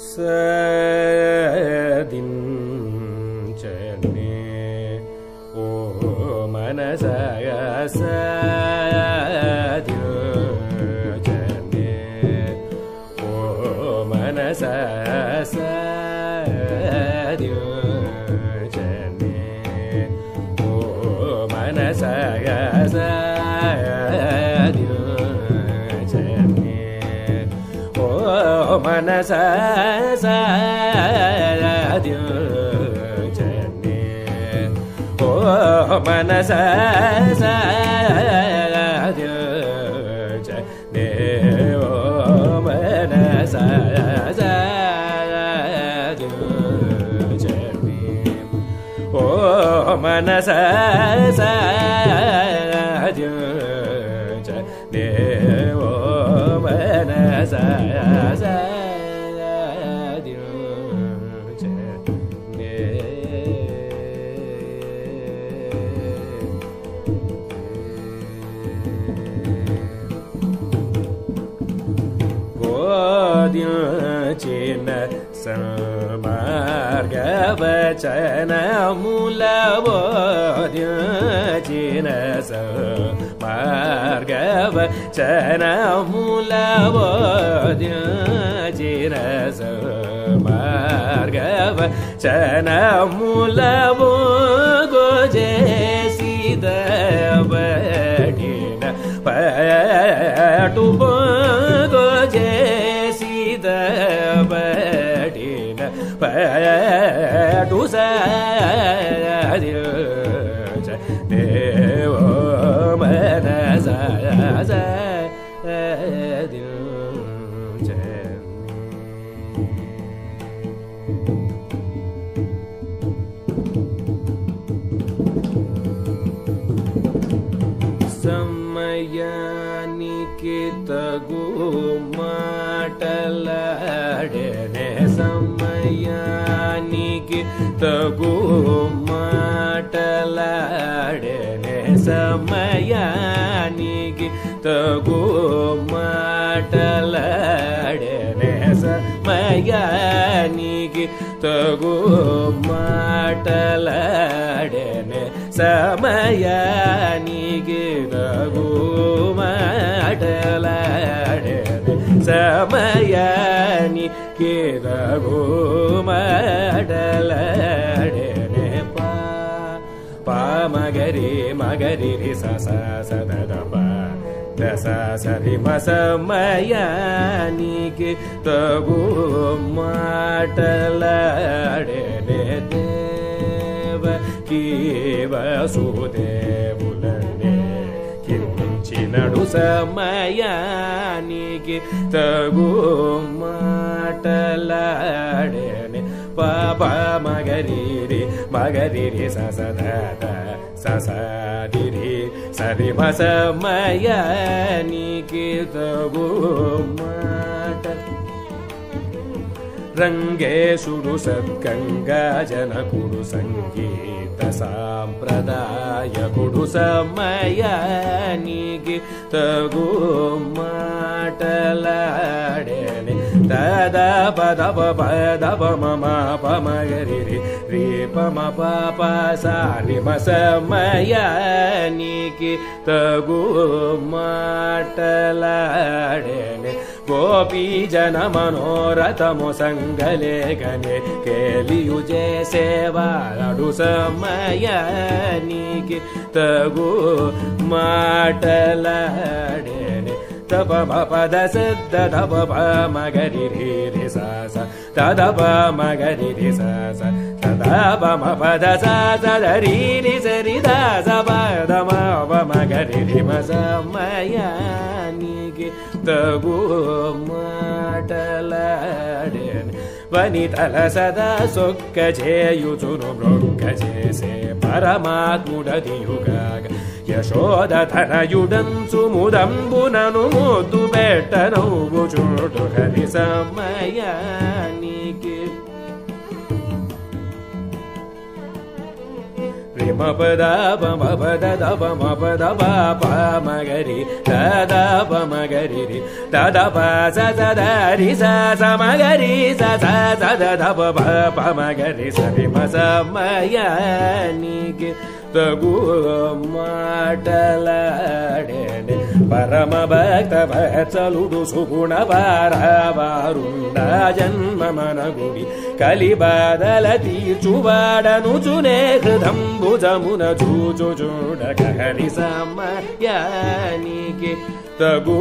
Saadinchanae O manasa Saadinchanae O manasa Saadinchanae O manasa Manasa Saadinchanae O manasa Saadinchanae O manasa Saadinchanae O manasa Saadinchanae O manasa Chena samargavachana mulavadya Chena samargavachana mulavadya Chena samargavachana mulavadya Siddhavadina Patubogoje Siddhavadina Patu Saadinchanae O manasa Saadinchanae Samayaniki tagu maataladene Samayaniki tagu maataladene Samayaniki tagu maataladene Samayaniki tagu maataladene Samayaniki tagu maataladene Samayaniki tagu maataladene Pa magari magari ri sa sa sa da da pa da sa sa ri ma Samayaniki tagu maataladene Deva ki vasudevulane Kinchinaడు Samayaniki tagu maataladene Papa magari ri sa sa da da sa sa di ri sa ri ma Samayaniki tagu Rangeshudu Sadganga Janakudu Sangeeta Sampradaya Kudu Samayaniki tagu maataladene Dada pada pada mama pamagari ri pama papa sari ma Samayaniki tagu maataladene Gopi jana manoratamo sangalegane Keliyujesevadu Samayaniki tagu maataladene Tapa pada siddha tapa magari ri sa sa tadapa magari ri sa sa tadapa pada sa sa ri ri sa ri da sa pada magari ri ma Samayaniki tagu maataladene Vanitala sada sokka cheyuchunu brokka chese Paramatmudadiyugaga Yashoda thanayudam sumudambunanu mudu bettanu vuchudu Hari Samayaniki pada pa ma pada da pa ma pada pa pa ma ga ri da da pa ma ga ri ri da da pa sa sa da ri sa sa ma ga ri sa sa sa da da pa pa ma ga ri sa ri ma sa ma ya ni ke తగు మాటలాడేనే పరమ భక్త వత్సలుడు సుగుణ వారవారుండ జన్మమనగుడి కలిబాదల తీర్చువాడనుచునే హృదంబుజమున చూచుచుడక హరి సమయానికి తగు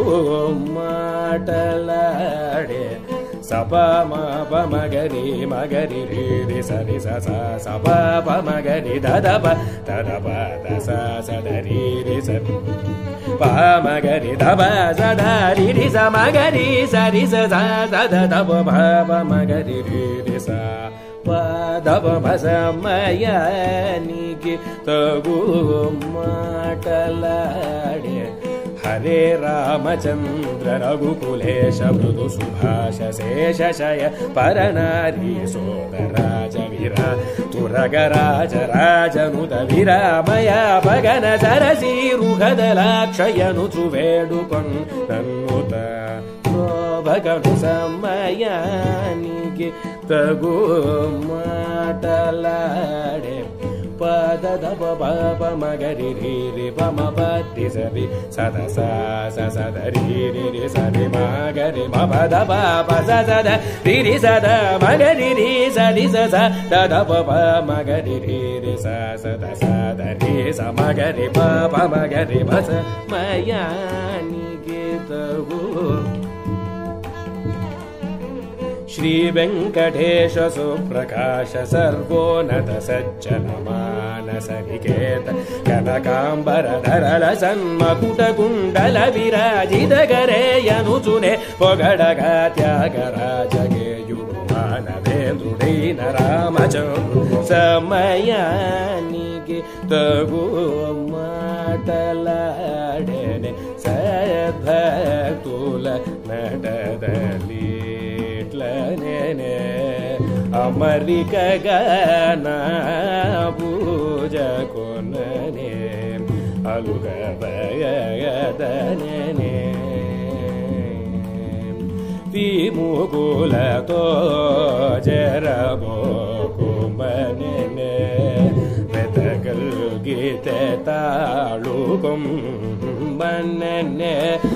మాటలాడే సప మా ప మగరి మగరి రి రి స రి స స సప ప మగరి దద ప దద ప ద స స ద రి రి స ప మగరి ద ప స ద రి రి స మగరి స రి స స ద ద ద ప ప ప మగరి రి రి స ప ద ప మ స మయానికి తగు మాటలాడే హరే రామచంద్ర రఘుకులేశ మృదు సుభాష శేష శయ పరనారీ సోదరాజ విరా తురగరాజ రాజనుత విరామయ భగన సరసీ రుహదలాక్షయను చువేడుకొన్ నన్నుత భగను సమయానికి తగు మాటలాడే పద దప పప మగరి రి రి పమ పది సరి సద స స సద రి రి రి సరి మగరి మ పద పప స సద రి రి సద మగరి రి సరి స స దద పప మగరి రి రి స సద సద రి స మగరి పప మగరి మ స మయానికి తగు శ్రీ వెంకటేశ సుప్రకాశ సర్వోన్నత సజ్జన మానస నికేత కనకాంబర ధరళ సన్మకుట కుండల విరాజిత గరేయనుచునే పొగడగా త్యాగరాజగేయుడు మానవేంద్రుడైన రామచంద్రుడు సమయానికి తగు మాటలాడేనే సద్భక్తుల నటదలి అమరికగనా పూజ కొననే అలుగబయదనే విముకులతో జరబోకుమనే వెతగల్గితే తాళుకొం మన్ననే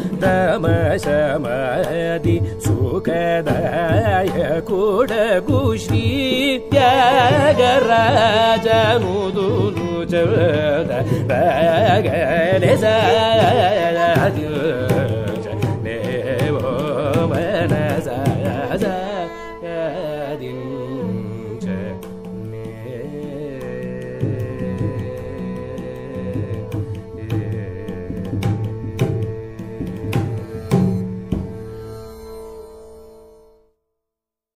తమసమది సుఖదాయ కూడగు శ్రీ త్యాగరాజనుదును చద రగనే దేవో మనస దించ